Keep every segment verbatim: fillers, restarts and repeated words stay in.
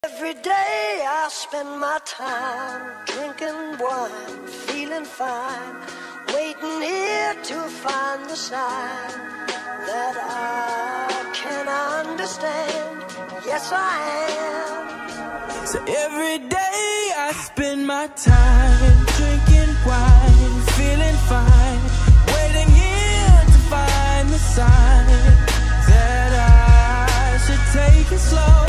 Every day I spend my time drinking wine, feeling fine, waiting here to find the sign that I can understand. Yes, I am. So every day I spend my time drinking wine, feeling fine, waiting here to find the sign that I should take it slow.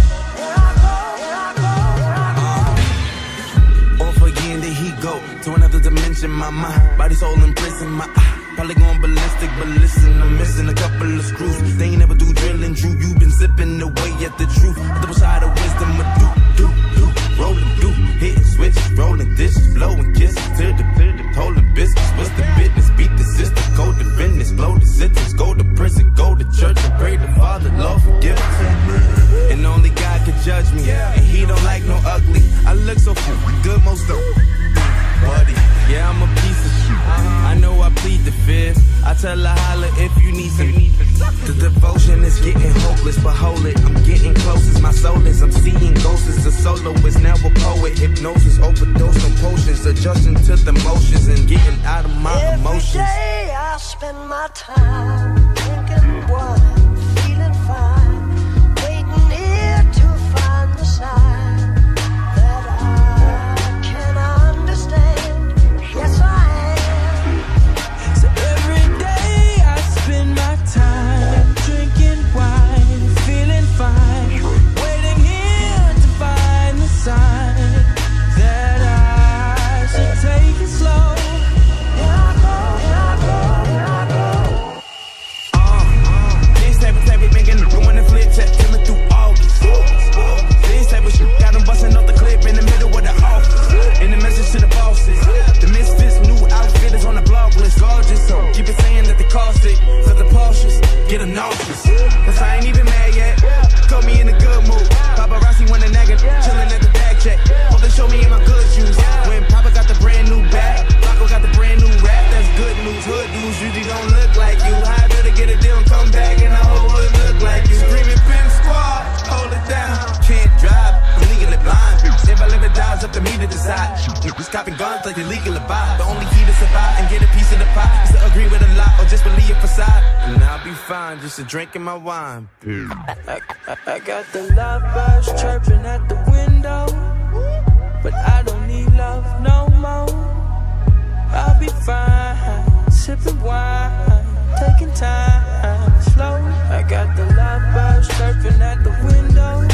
To another dimension, my mind, body, soul in prison, my eye, probably going ballistic, but listen, I'm missing a couple of screws. They ain't never do drilling, Drew. You been zipping away at the truth. The double side of wisdom, a do, do, do, rolling, do, hit, switch, rolling dishes, blowing kisses to the pit, holding business. What's the business? Beat the system, go to business, blow the sentence, go to prison, go to church and pray to Father, Lord forgive us. And only God can judge me, and He don't like no ugly. I look so good, most don't. Buddy, yeah, I'm a piece of shit. I know I plead the fifth. I tell her holla if you need some. The devotion is getting hopeless, but hold it, I'm getting closest. My soul is, I'm seeing ghosts. As a soloist, now a poet. Hypnosis, overdose on potions, adjusting to the motions and getting out of my Every emotions. Every day I spend my time drinking wine, feeling fine, waiting here to find the sign that I can understand. Yes, I am. So every day I spend my time drinking wine, feeling fine, waiting here to find the sign that I should take it slow. Here I go, here I go, here I go. Uh, this type of type of making the doing the flip check, coming through August. This type of shit got them busting off the clip in the middle of the office. In the message to the bosses, the misfits new outfit is on the blog list. Gorgeous, so keep it saying that they cost it. Cause the Porsches get them nauseous. Cause I ain't even mad yet. Caught me in a good mood. Paparazzi wanna nag it, chillin' at the bag check. Hope they show me in my good shoes. When Papa got the brand new bag, Rocco got the brand new rap. That's good news. Hood dudes usually don't look like you. I better get a deal and come back and the whole hood look like you. Screaming Pimp Squad, hold it down. Can't drive, I'm legally blind. If I live or die, it's up to me to decide. It's copping guns like illegal to buy. The only key to survive and get a piece of the pie is to agree with a lie or just believe a facade. And I'll be fine, just a drinking my wine. I, I, I got the lovebirds chirping at the window, but I don't need love no more. I'll be fine, sipping wine, taking time slow. I got the lovebirds chirping at the window,